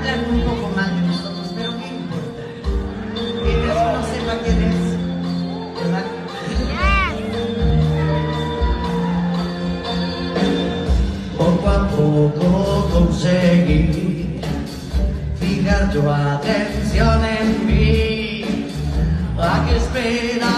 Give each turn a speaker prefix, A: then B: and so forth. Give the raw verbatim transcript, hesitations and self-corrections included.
A: hablan un poco mal de nosotros, pero ¿qué importa? Mientras uno sepa quién es, ¿verdad?
B: Poco a poco conseguí fijar tu atención en mí. ¿A qué esperas?